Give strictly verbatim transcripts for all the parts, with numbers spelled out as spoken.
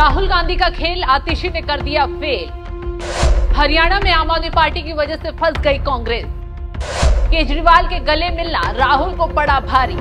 राहुल गांधी का खेल आतिशी ने कर दिया फेल। हरियाणा में आम आदमी पार्टी की वजह से फंस गई कांग्रेस। केजरीवाल के गले मिलना राहुल को पड़ा भारी।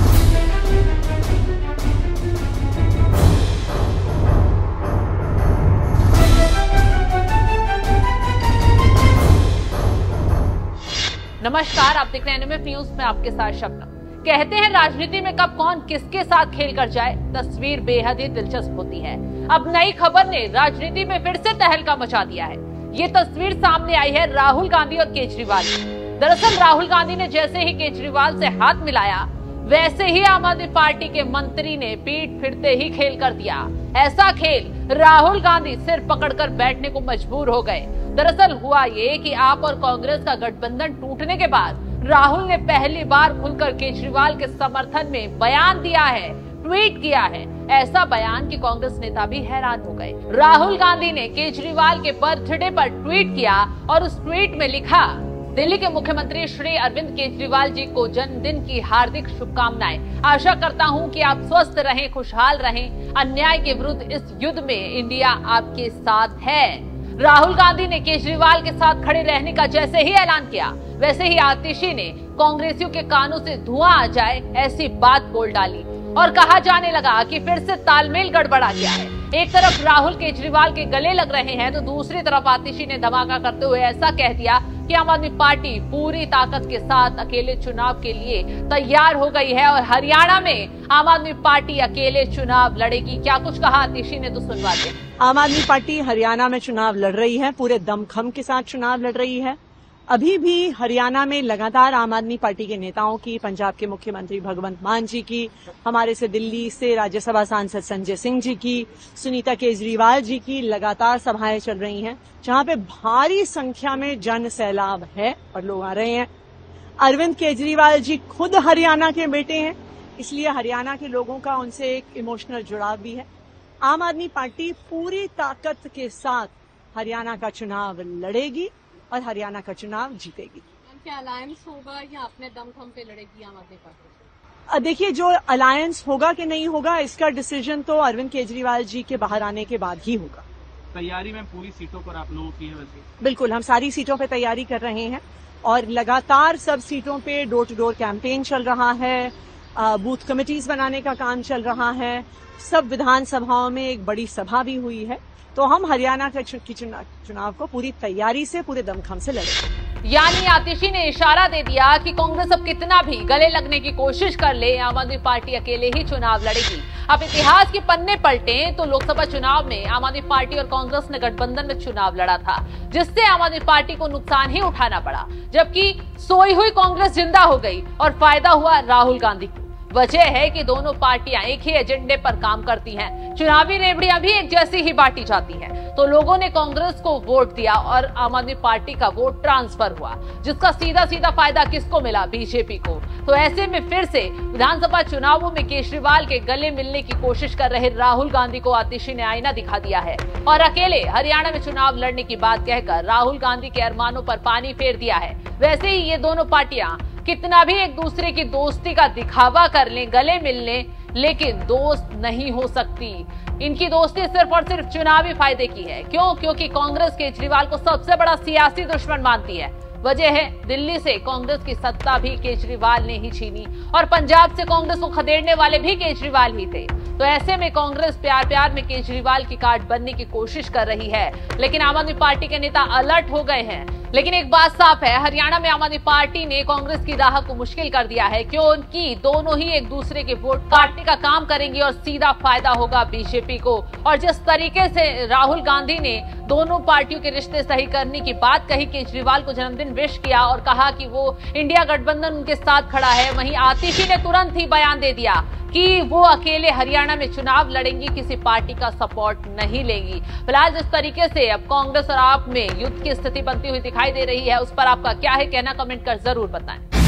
नमस्कार, आप देख रहे हैं एनएमएफ न्यूज में आपके साथ शबनम। कहते हैं राजनीति में कब कौन किसके साथ खेल कर जाए, तस्वीर बेहद ही दिलचस्प होती है। अब नई खबर ने राजनीति में फिर से तहलका मचा दिया है। ये तस्वीर सामने आई है राहुल गांधी और केजरीवाल की। दरअसल राहुल गांधी ने जैसे ही केजरीवाल से हाथ मिलाया, वैसे ही आम आदमी पार्टी के मंत्री ने पीठ फिरते ही खेल कर दिया। ऐसा खेल राहुल गांधी सिर पकड़कर बैठने को मजबूर हो गए। दरअसल हुआ ये कि आप और कांग्रेस का गठबंधन टूटने के बाद राहुल ने पहली बार खुलकर केजरीवाल के समर्थन में बयान दिया है, ट्वीट किया है। ऐसा बयान कि कांग्रेस नेता भी हैरान हो गए। राहुल गांधी ने केजरीवाल के बर्थडे पर ट्वीट किया और उस ट्वीट में लिखा, दिल्ली के मुख्यमंत्री श्री अरविंद केजरीवाल जी को जन्मदिन की हार्दिक शुभकामनाएं। आशा करता हूं कि आप स्वस्थ रहें, खुशहाल रहें। अन्याय के विरुद्ध इस युद्ध में इंडिया आपके साथ है। राहुल गांधी ने केजरीवाल के साथ खड़े रहने का जैसे ही ऐलान किया, वैसे ही आतिशी ने कांग्रेसियों के कानों से धुआं आ जाए ऐसी बात बोल डाली और कहा जाने लगा कि फिर से तालमेल गड़बड़ा गया है। एक तरफ राहुल केजरीवाल के गले लग रहे हैं तो दूसरी तरफ आतिशी ने धमाका करते हुए ऐसा कह दिया कि आम आदमी पार्टी पूरी ताकत के साथ अकेले चुनाव के लिए तैयार हो गई है और हरियाणा में आम आदमी पार्टी अकेले चुनाव लड़ेगी। क्या कुछ कहा आतिशी ने, तो सुनवाते हैं। आम आदमी पार्टी हरियाणा में चुनाव लड़ रही है, पूरे दमखम के साथ चुनाव लड़ रही है। अभी भी हरियाणा में लगातार आम आदमी पार्टी के नेताओं की, पंजाब के मुख्यमंत्री भगवंत मान जी की, हमारे से दिल्ली से राज्यसभा सांसद संजय सिंह जी की, सुनीता केजरीवाल जी की लगातार सभाएं चल रही हैं, जहां पे भारी संख्या में जन सैलाब है और लोग आ रहे हैं। अरविंद केजरीवाल जी खुद हरियाणा के बेटे हैं, इसलिए हरियाणा के लोगों का उनसे एक इमोशनल जुड़ाव भी है। आम आदमी पार्टी पूरी ताकत के साथ हरियाणा का चुनाव लड़ेगी और हरियाणा का चुनाव जीतेगी। क्या अलायंस होगा या अपने दमखम पे लड़ेगी आम आदमी पार्टी? देखिए, जो अलायंस होगा कि नहीं होगा, इसका डिसीजन तो अरविंद केजरीवाल जी के बाहर आने के बाद ही होगा। तैयारी में पूरी सीटों पर आप लोगों की है वैसे? बिल्कुल, हम सारी सीटों पे तैयारी कर रहे हैं और लगातार सब सीटों पे डोर टू डोर कैंपेन चल रहा है, बूथ कमिटीज बनाने का काम चल रहा है। सब विधानसभाओं में एक बड़ी सभा भी हुई है, तो हम हरियाणा के चुनाव को पूरी तैयारी से, पूरे दमखम से लड़ेंगे। यानी आतिशी ने इशारा दे दिया कि कांग्रेस अब कितना भी गले लगने की कोशिश कर ले, आम आदमी पार्टी अकेले ही चुनाव लड़ेगी। अब इतिहास के पन्ने पलटें तो लोकसभा चुनाव में आम आदमी पार्टी और कांग्रेस ने गठबंधन में चुनाव लड़ा था, जिससे आम आदमी पार्टी को नुकसान ही उठाना पड़ा, जबकि सोई हुई कांग्रेस जिंदा हो गई और फायदा हुआ राहुल गांधी को। वजह है कि दोनों पार्टियां एक ही एजेंडे पर काम करती हैं, चुनावी रेवड़ियां भी एक जैसी ही बांटी जाती हैं। तो लोगों ने कांग्रेस को वोट दिया और आम आदमी पार्टी का वोट ट्रांसफर हुआ, जिसका सीधा सीधा फायदा किसको मिला? बीजेपी को। तो ऐसे में फिर से विधानसभा चुनावों में केजरीवाल के गले मिलने की कोशिश कर रहे राहुल गांधी को आतिशी ने आईना दिखा दिया है और अकेले हरियाणा में चुनाव लड़ने की बात कहकर राहुल गांधी के अरमानों पर पानी फेर दिया है। वैसे ही ये दोनों पार्टियां कितना भी एक दूसरे की दोस्ती का दिखावा कर लें, गले मिल लें, लेकिन दोस्त नहीं हो सकती। इनकी दोस्ती सिर्फ और सिर्फ चुनावी फायदे की है। क्यों? क्योंकि कांग्रेस केजरीवाल को सबसे बड़ा सियासी दुश्मन मानती है। वजह है, दिल्ली से कांग्रेस की सत्ता भी केजरीवाल ने ही छीनी और पंजाब से कांग्रेस को खदेड़ने वाले भी केजरीवाल ही थे। तो ऐसे में कांग्रेस प्यार प्यार में केजरीवाल की कार्ड बनने की कोशिश कर रही है, लेकिन आम आदमी पार्टी के नेता अलर्ट हो गए हैं। लेकिन एक बात साफ है, हरियाणा में आम आदमी पार्टी ने कांग्रेस की राह को मुश्किल कर दिया है, क्योंकि दोनों ही एक दूसरे के वोट काटने का काम करेंगी और सीधा फायदा होगा बीजेपी को। और जिस तरीके से राहुल गांधी ने दोनों पार्टियों के रिश्ते सही करने की बात कही, केजरीवाल को जन्मदिन विश किया और कहा कि वो इंडिया गठबंधन उनके साथ खड़ा है, वहीं आतिशी ने तुरंत ही बयान दे दिया कि वो अकेले हरियाणा में चुनाव लड़ेंगी, किसी पार्टी का सपोर्ट नहीं लेंगी। फिलहाल जिस तरीके से अब कांग्रेस और आप में युद्ध की स्थिति बनती हुई दिखाई दे रही है, उस पर आपका क्या है कहना, कमेंट कर जरूर बताएं।